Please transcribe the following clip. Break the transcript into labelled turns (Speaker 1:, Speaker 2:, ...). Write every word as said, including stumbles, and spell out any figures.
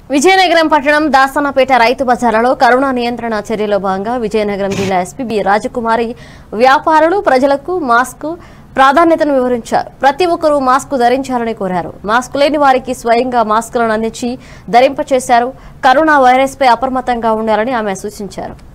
Speaker 1: విజయనగరం పట్టణం దాసన్నపేట రైతు బజార్లలో కరోనా నియంత్రణ చర్యలో భాగంగా విజయనగరం జిల్లా ఎస్పీ బి రాజకుమారి వ్యాపారులు ప్రజలకు మాస్క్ ప్రాధాన్యతను వివరించారు. ప్రతి ఒక్కరూ మాస్క్ ధరించాలని కోరారు. మాస్క్ లేని వారికి స్వయంగా మాస్కులను అందించి ధరింపచేశారు. కరోనా వైరస్ పై అప్రమత్తంగా ఉండాలని ఆమె సూచించారు.